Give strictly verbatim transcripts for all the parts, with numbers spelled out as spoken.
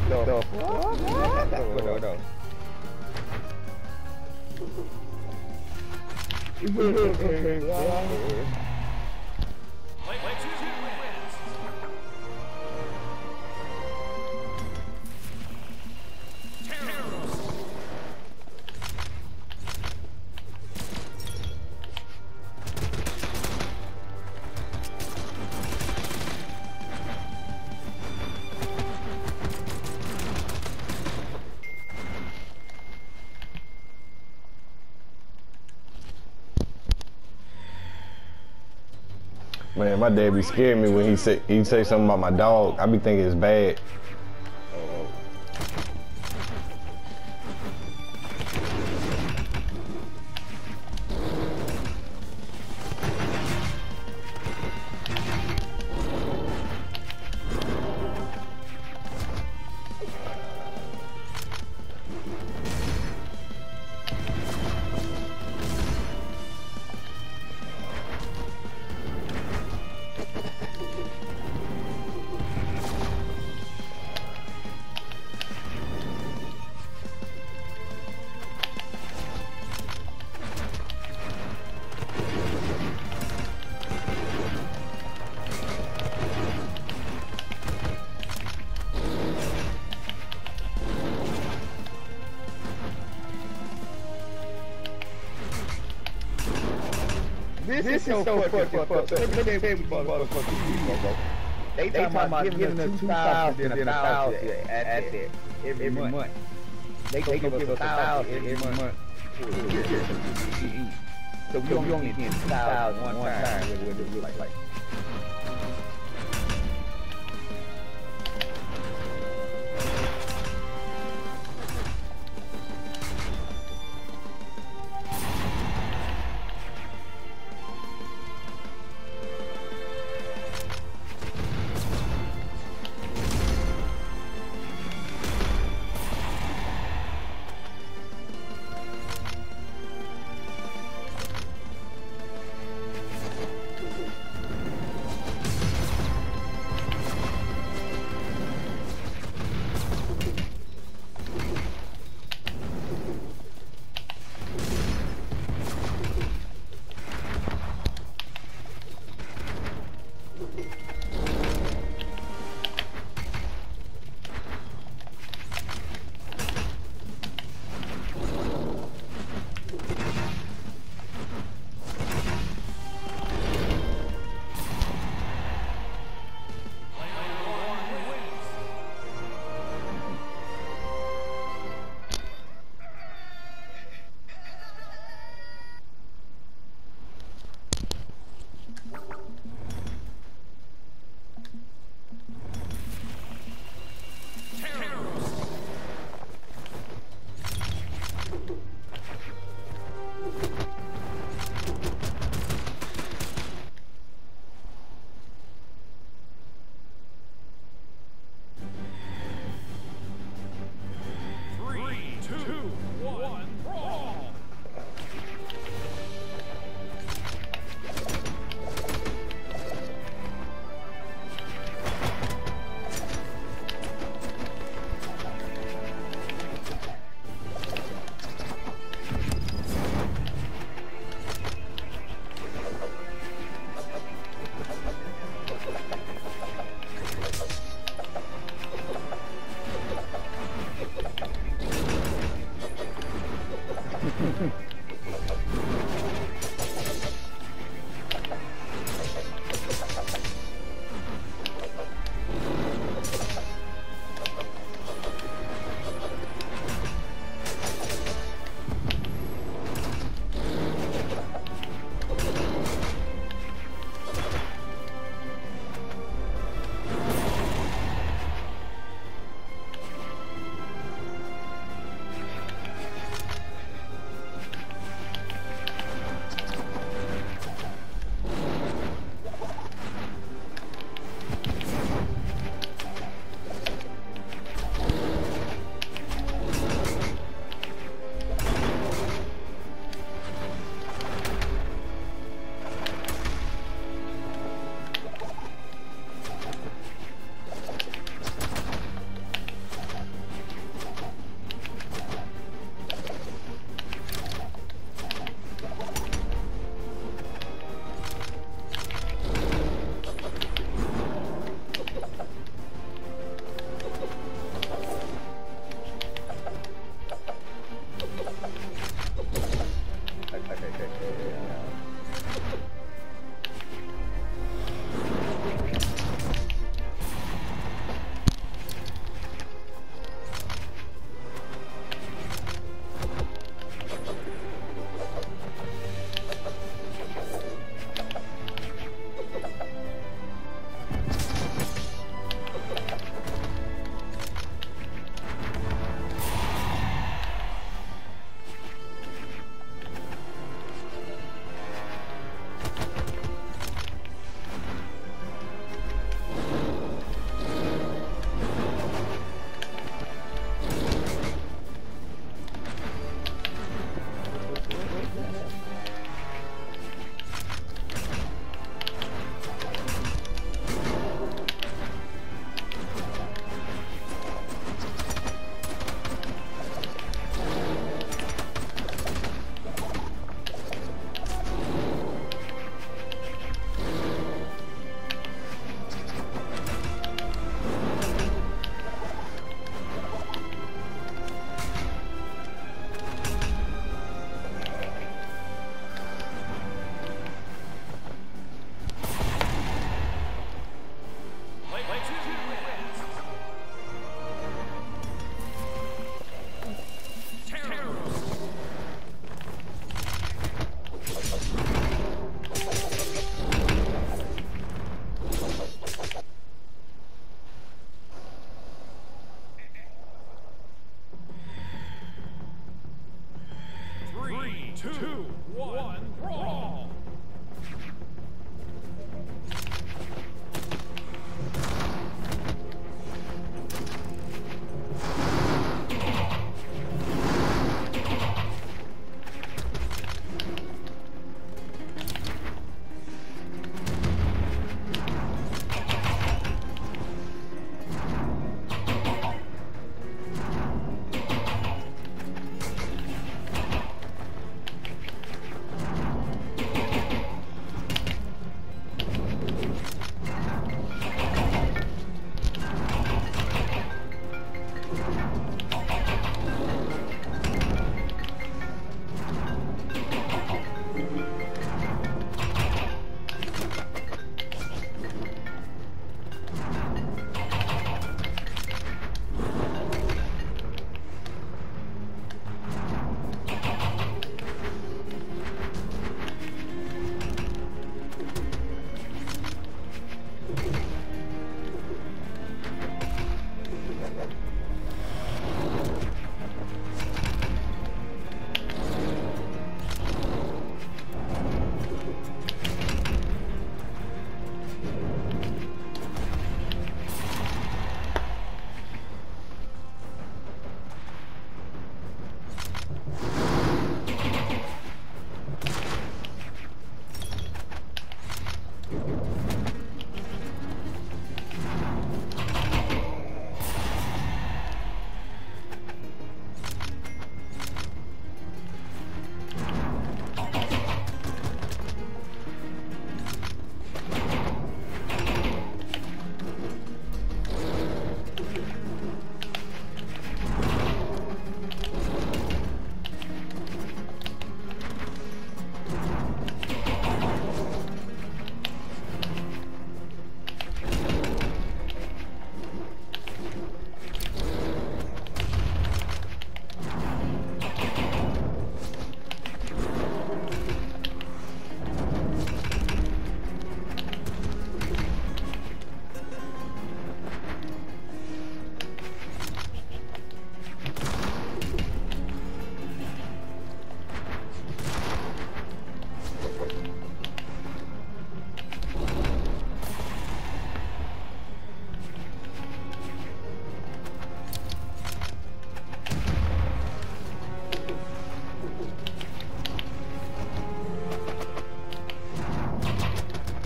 The fuck? Hold on. Man, my dad be scaring me when he say he say something about my dog. I be thinking it's bad. This, this is so fucking fucked up. Let me tell you what motherfuckers bro. They talking about giving us two thousand and a thousand at that every month. They gonna give us a thousand every month. So we only get two thousand one time. Like, like.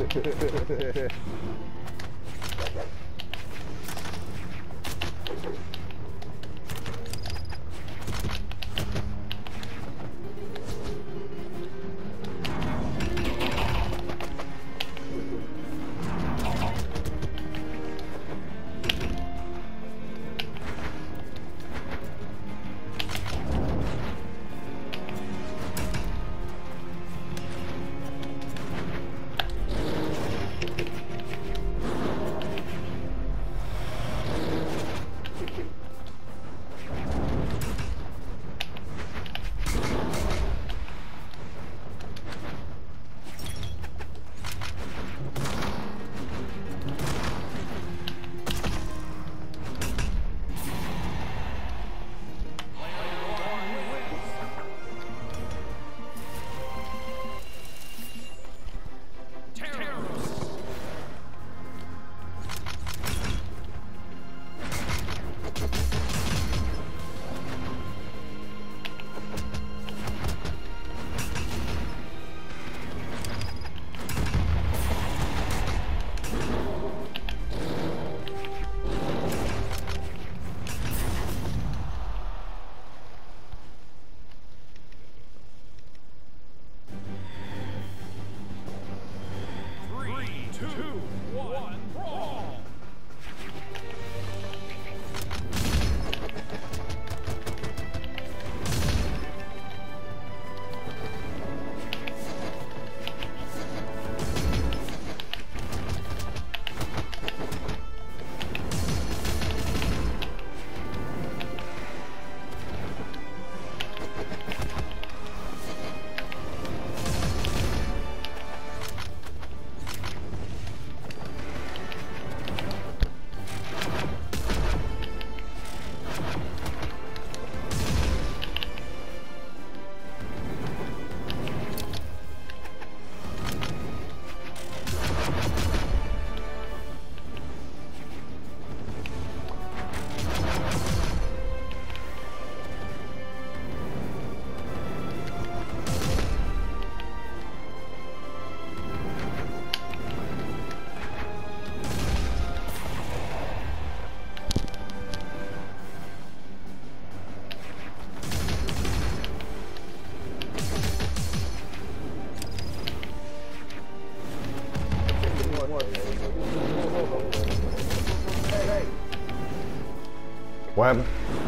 What happened?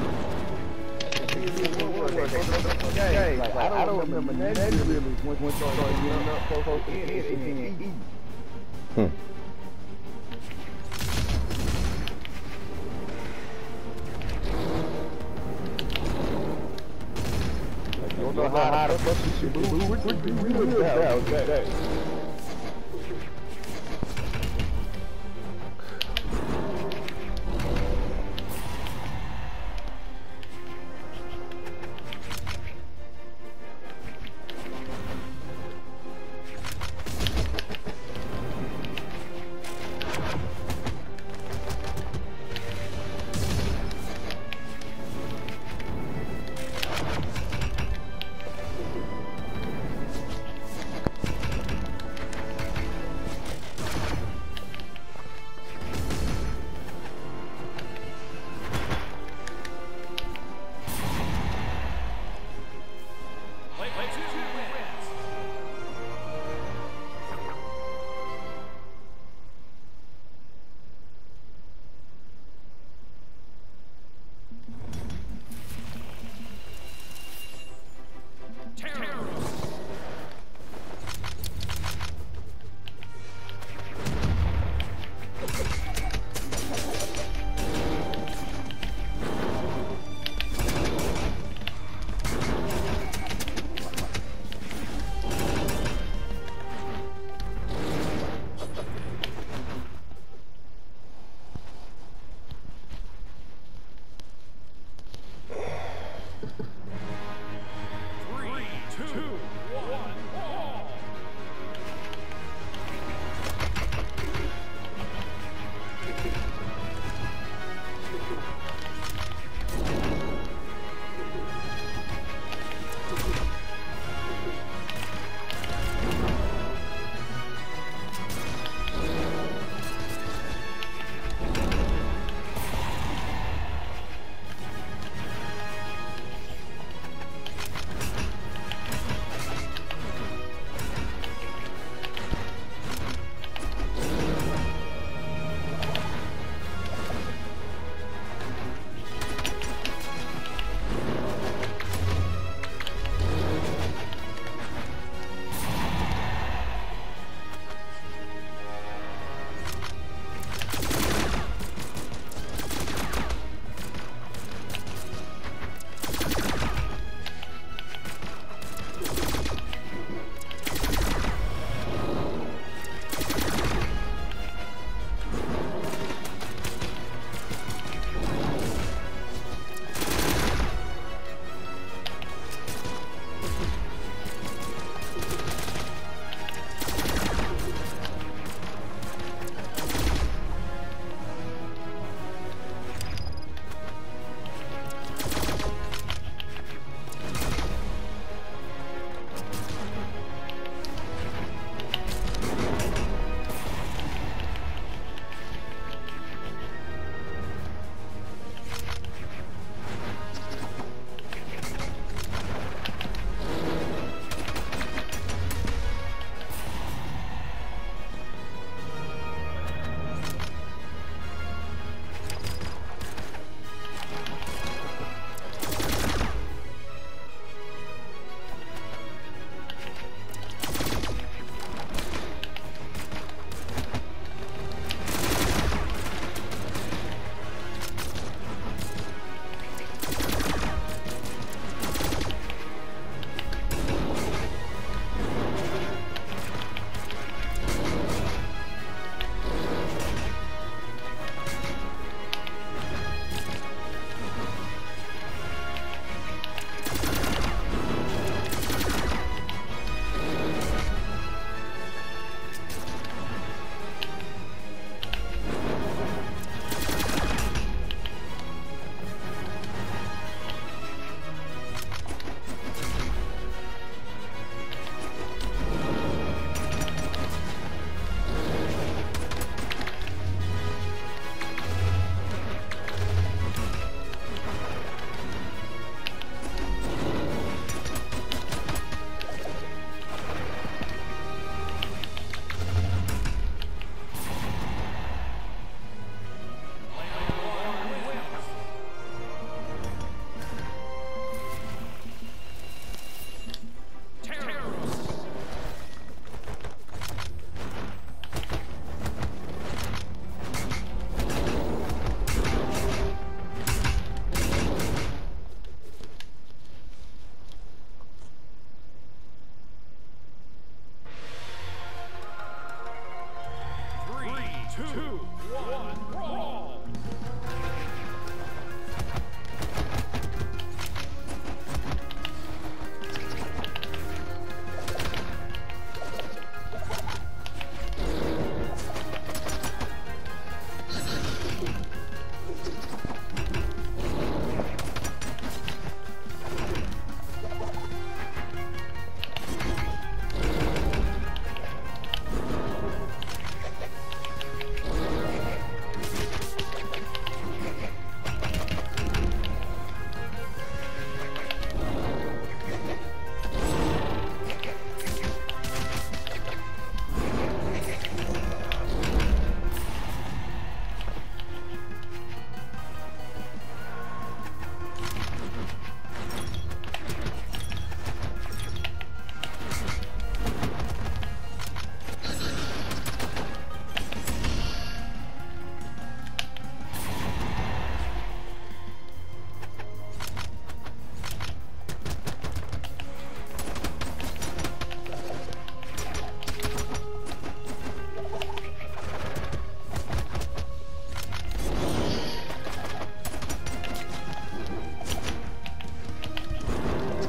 Okay, like, I don't remember that really when we started getting up close to it and eating. Hmm. Don't know how to fuck this shit, boo. Okay.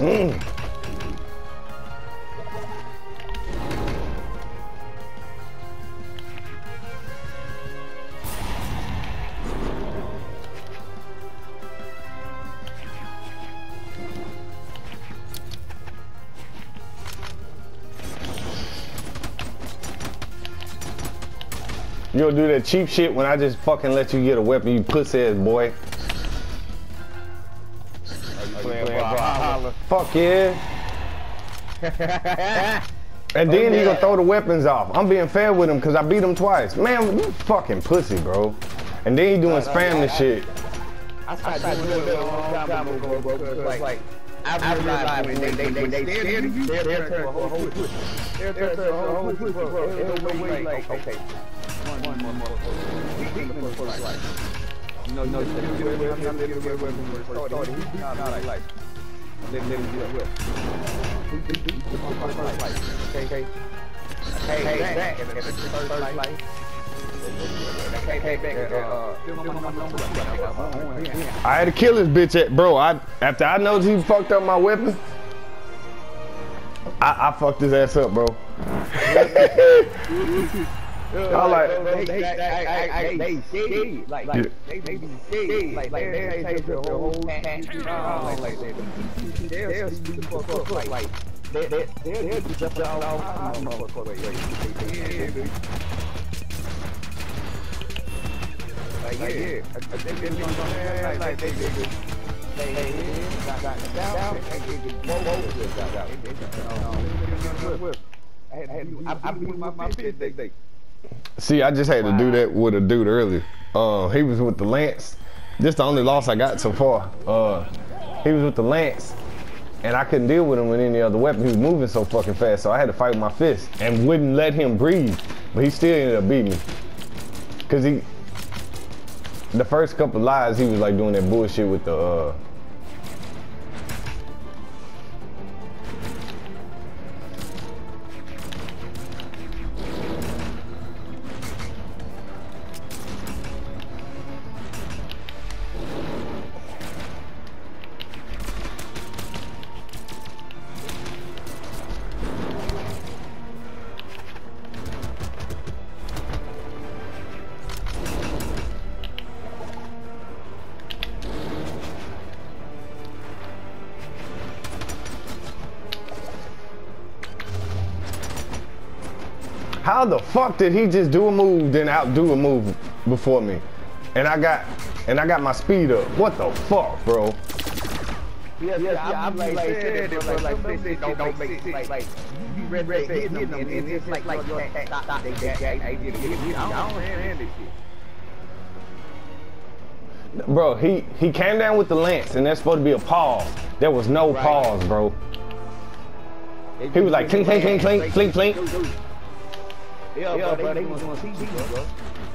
Mm. You'll do that cheap shit when I just fucking let you get a weapon, you pussy ass boy. Fuck yeah. And then oh, yeah. he gonna throw the weapons off. I'm being fair with him because I beat him twice. Man, you fucking pussy, bro. And then he doing spam and shit. I started doing it a long time ago, bro. Because like, I realized when they they they they stare at you, they're turning for a whole push. They're turning for a whole push, bro. There's no way like, okay, one one more more. We beat them for like, you know, no, I'm gonna get away from the started. He's not like like. Let him do that whip. Okay, okay. Hey, hey, back. If it's the first light. Hey, hey, back. I had to kill this bitch at, bro. I after I know he fucked up my weapon, I, I fucked his ass up, bro. I like, they, they, they, they, like, like, they, they, like, like, they take the whole pack, like, like, they, they'll speak the fuck up, like, like, they, they, they'll just jump all out, motherfucker, like, like, yeah, like, they been on there, like, they, they, they, they, got, got, down, and they get both of them, got, got, I beat my, my bitch, they, they, see, I just had wow. to do that with a dude earlier. Uh, he was with the Lance. This the only loss I got so far. Uh, he was with the Lance, and I couldn't deal with him with any other weapon. He was moving so fucking fast, so I had to fight with my fist and wouldn't let him breathe. But he still ended up beating me. Cause he, the first couple lives, he was like doing that bullshit with the. Uh, How the fuck did he just do a move, then outdo a move before me? And I got, and I got my speed up. What the fuck, bro? Yeah, yeah, yeah, I'm like, like, saying that, bro, like, this shit don't make sense. Like, like, you read that hitting them, and it's like, like, stop, stop, they, they, they, they did it. I don't understand this shit. Bro, he, he came down with the Lance, and there's supposed to be a pause. There was no right. pause, bro. He was like, clink, clink, clink, clink, clink, clink. Yeah, yeah, bro, they was doing T V, bro.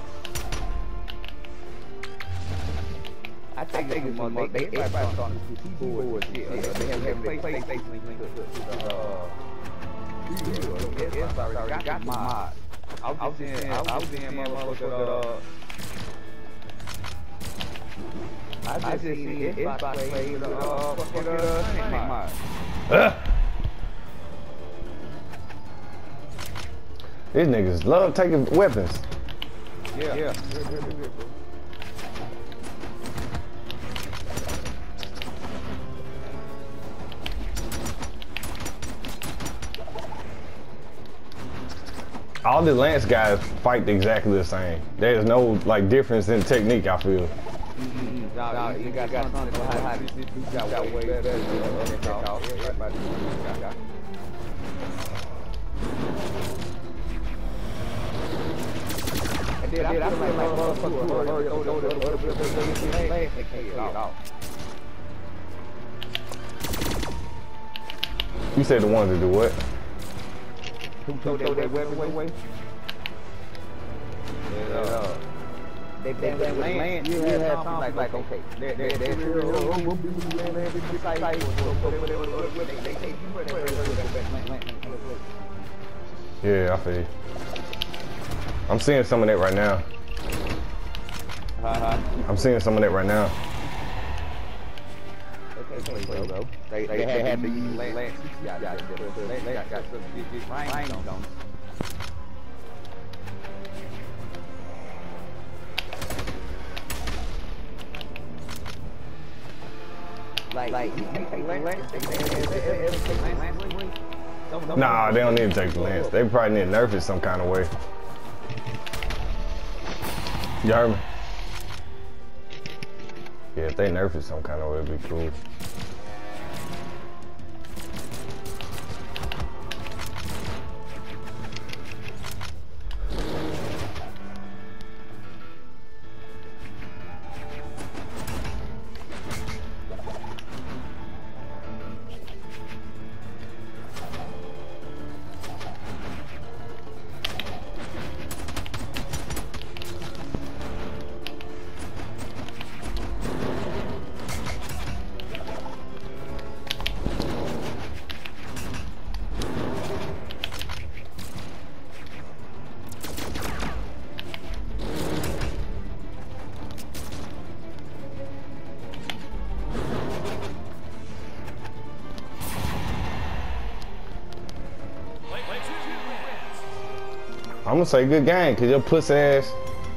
I think they was they they everybody starting to T V board shit. They have have PlayStation link to the uh. Yes, I already got my mod. I was in, I was in motherfucker. I just seen Xbox play the uh fucking uh mod. These niggas love taking weapons. Yeah. Yeah. All the Lance guys fight exactly the same. There's no like difference in technique, I feel. Mm-hmm. Nah, nah, you got, got something behind this. You got, got way better than uh, Dude, I feel like you said the ones that do what? Who told that weapon away? Yeah. They they land. You have something like okay. They're they're they're yeah, I feel. I'm seeing some of that right now. Uh-huh. I'm seeing some of that right now. Okay, play, bro. They, they, they had to use Lance. Yeah, yeah, yeah. They got some big, big range on them. Like, like, you take Lance, nah, they don't need to take the Lance. They probably need to nerf it some kind of way. You heard me? Yeah, if they nerf it some kind of way, it'd be cool. I'm gonna say good game, cause your pussy ass.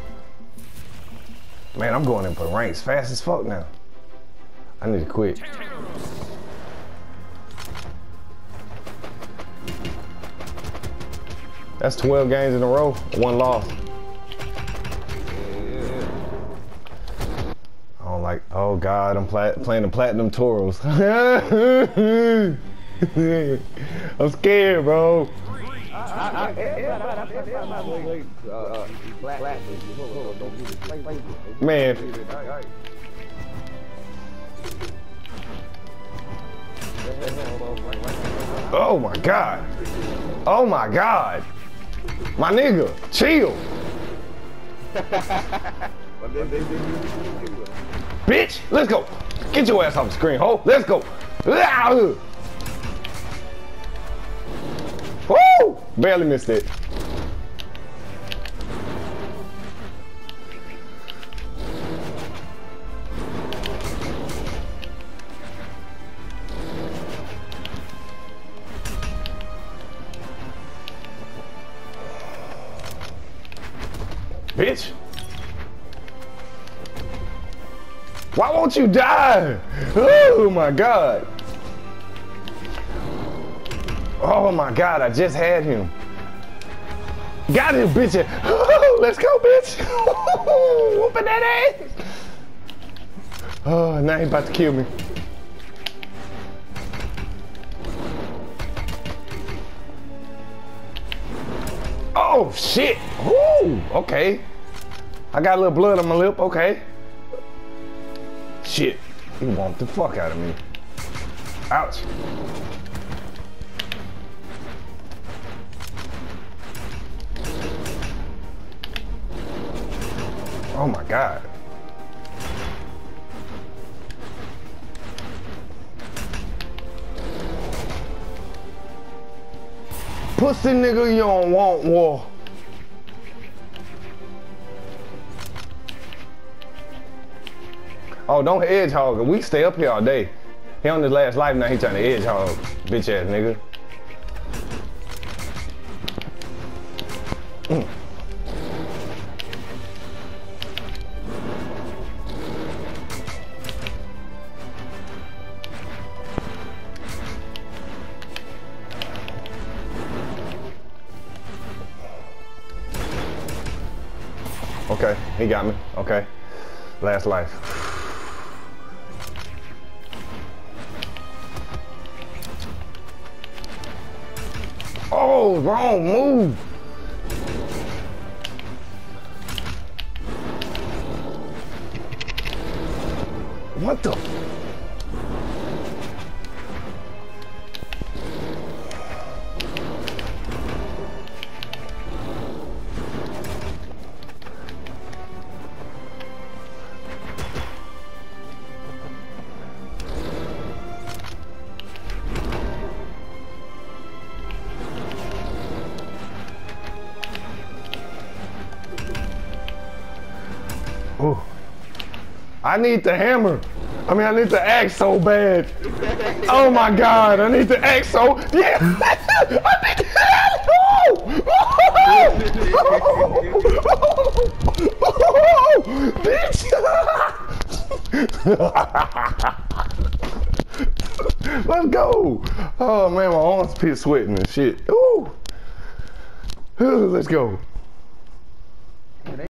Man, I'm going in for ranks fast as fuck now. I need to quit. That's twelve games in a row, one loss. I don't like, oh God, I'm pla playing the Platinum Toros. I'm scared, bro. Man. Oh my God. Oh my God. My nigga, chill. Bitch, let's go. Get your ass off the screen, ho. Let's go. Woo! Barely missed it. Bitch. Why won't you die? Oh my God. Oh my God, I just had him. Got him, bitch. Let's go, bitch. Whooping that ass. Oh, now he about to kill me. Oh, shit. Woo, okay. I got a little blood on my lip, okay. Shit, he whomped the fuck out of me. Ouch. Oh my God. Pussy nigga, you don't want war. Oh, don't edge hog. We stay up here all day. He on his last life now, he trying to edge hog. Bitch ass nigga. Mm. Okay, he got me. Okay. Last life. Oh, wrong move. What the? Ooh. I need the hammer. I mean, I need to act so bad. Oh my God, I need to act so, yeah. I need to act, oh, bitch. Let's go. Oh man, my arms pit sweating and shit. Ooh. Ooh, let's go.